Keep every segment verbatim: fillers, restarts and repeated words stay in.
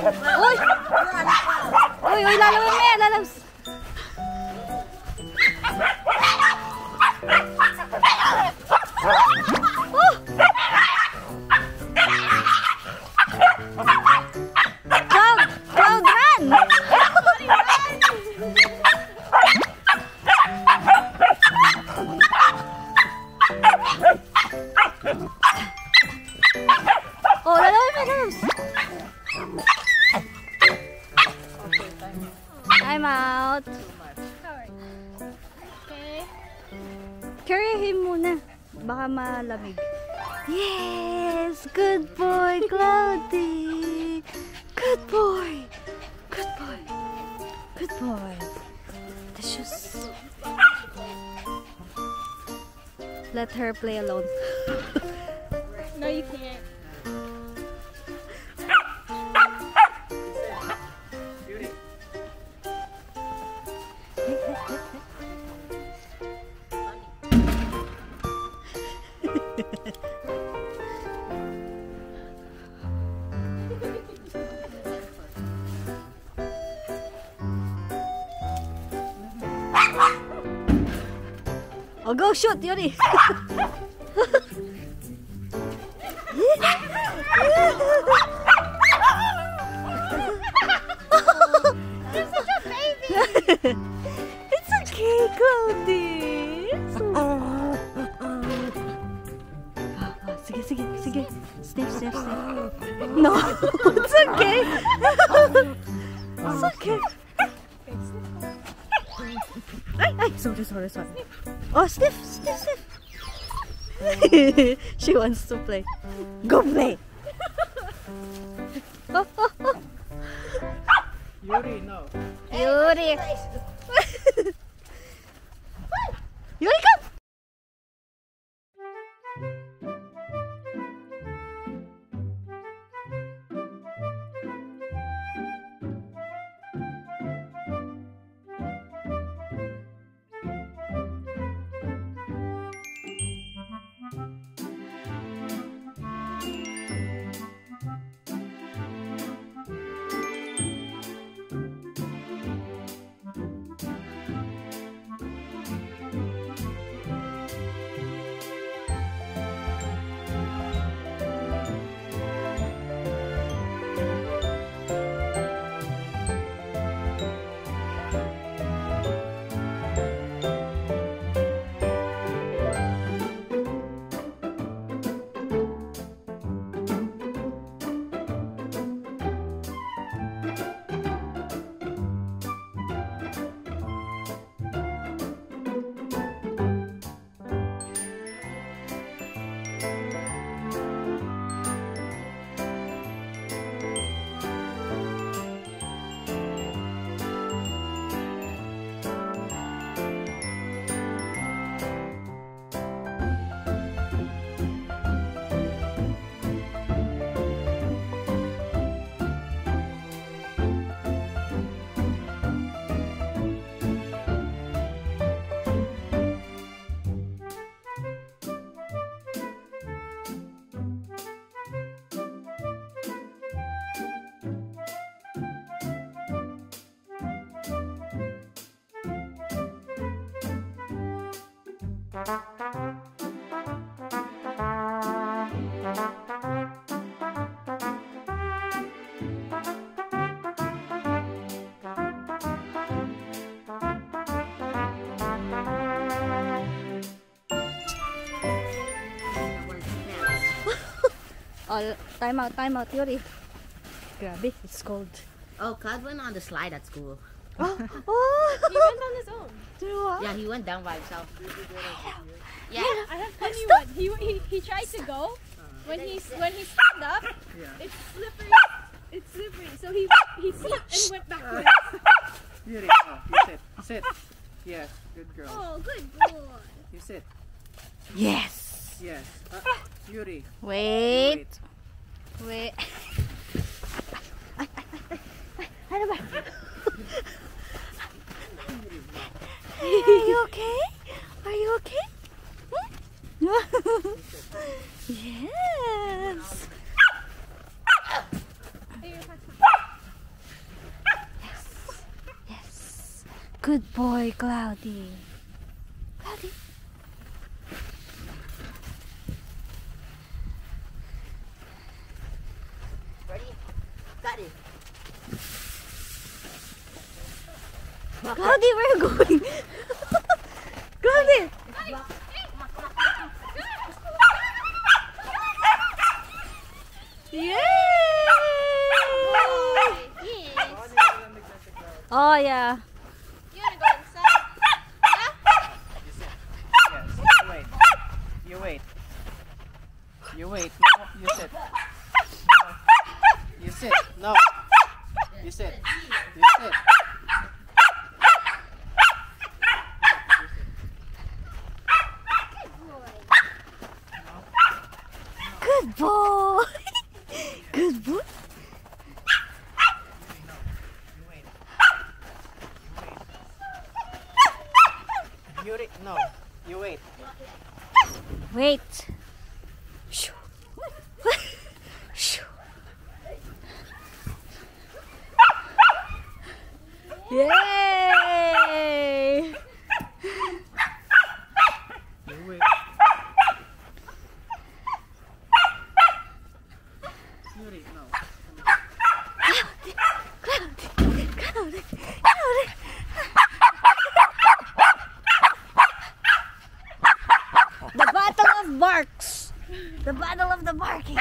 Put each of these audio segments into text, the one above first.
Uy! Uy, uy, lalawin mo yan, lalaws. Oh! Cloud! Cloud, run! Oh, lalawin mo, lalaws. Time out. Okay. Carry him muna. Baka malamig. Yes! Good boy, Cloudy! Good boy! Good boy! Good boy! The shoes. Let her play alone. No, you can't. Oh, go shoot, Yuri! You're such a baby! It's okay, Cloudy! Oh, sige, sige, sige. Sniff, sniff, sniff. No, it's okay. It's okay. Ay, ay, sorry, sorry, sorry. Oh, sniff, sniff, sniff. She wants to play. Go play. Oh, oh, oh. Yuri, no. Yuri. Yuri, come. Oh, time out, time out, Yuri. Grabe, it's cold. Oh, Cloud went on the slide at school. Oh, oh. He went on his own. Yeah, he went down by himself. Yeah, I have funny one. He, he he tried to go. When he when he stood up, Yeah. it's slippery. It's slippery. So he he slipped and went backwards. Yuri, no. You sit. Sit. Yes, good girl. Oh, good boy. You sit. Yes. Yes. Uh, Yuri. Wait. Wait. Ay, ay, ay, ay, ay. Ano ba? Are you okay? Are you okay? Hmm? Yes. Good boy, Cloudy. Cloudy. Ready? Got it. Cloudy, where are you going? Cloudy. Yay! Oh yeah. You wanna go inside? Yeah? Yes, you wait. You wait. You wait. No, you sit. No. You sit. No. You sit. You sit. Good boy. Good boy. Yuri, no. You wait. Wait. Shoo. Shoo. Yay! You wait. Yuri, no. Cloudy, Cloudy, Cloudy. The battle of barks. The battle of the barking.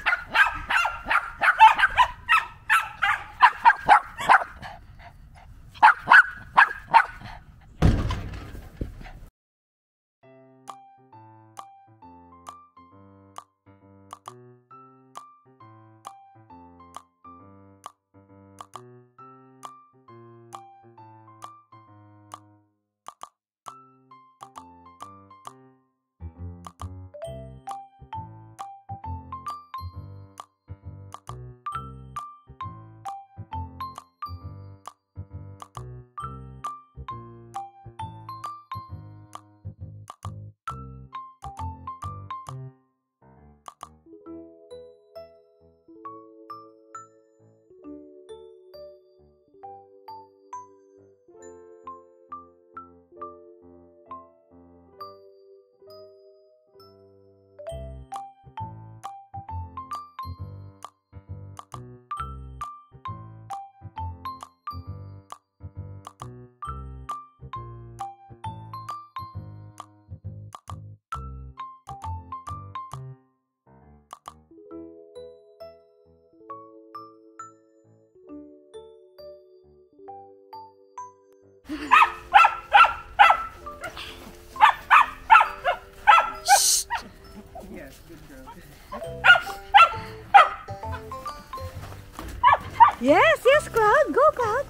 Yes, good girl. Yes, yes, Cloud. Go, Cloud.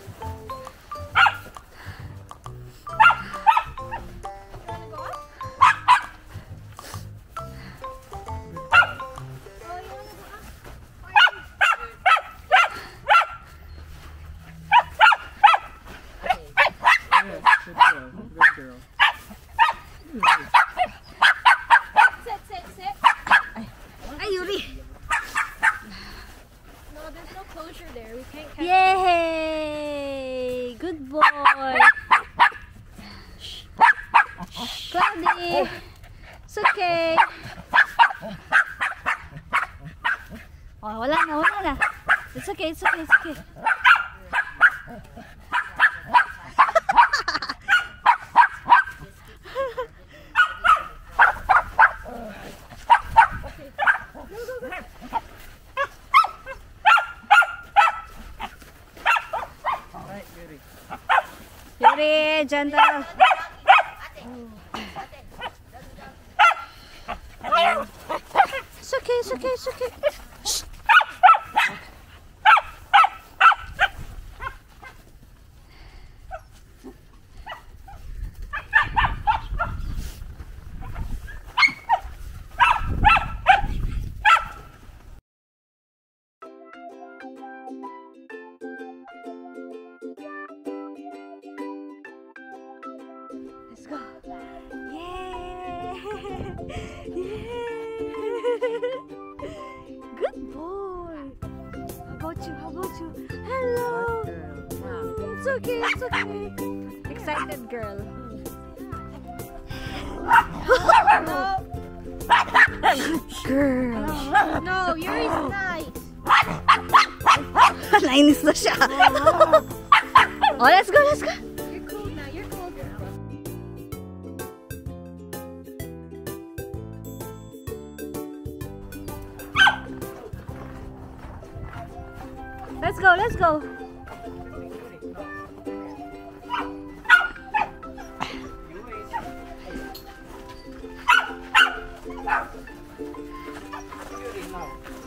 Yes, good girl. Good girl. Sit, sit, sit. Ay, Yuri. No, there's no closure there. We can't catch Yay! Good boy. Cloudy. It's okay. Oh, wala na, wala na. It's okay, it's okay, it's okay. Right, Yuri. Yuri, gentle. It's okay, it's okay, it's okay. Shh. Let's go. Yay! Yay! Good boy. How about you? How about you? Hello. Good girl. It's okay. It's okay. excited girl. Girl. No, Yuri's nice. Nainis na siya. Oh, let's go, let's go. You're cool now. You're cool, girl. Let's go, let's go. Yuri, no.